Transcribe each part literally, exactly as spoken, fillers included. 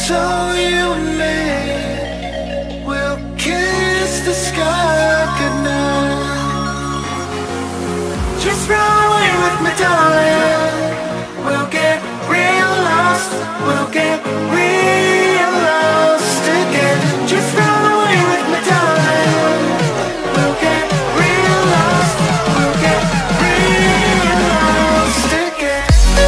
it's all you and me. We'll kiss the sky goodnight. Just run away with me, darling. We'll get real lost. We'll get real lost again. Just run away with me, darling. We'll get real lost. We'll get real lost again.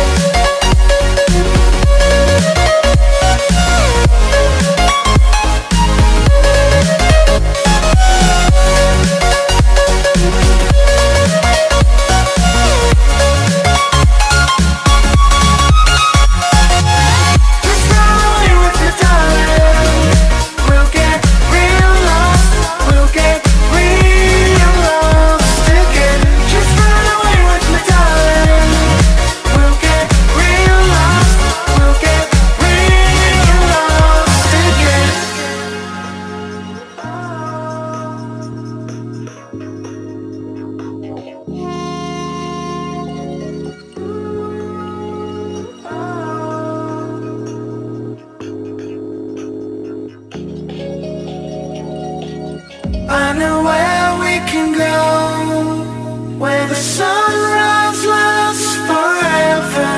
I know where we can go, where the sunrise lasts forever.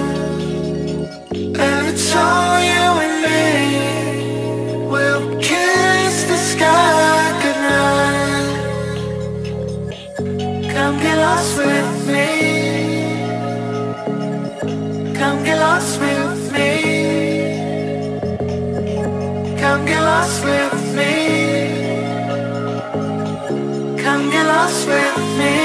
And it's all you and me. We'll kiss the sky goodnight. Come get lost with me. Come get lost with me. Come get lost with me. Come get lost with me.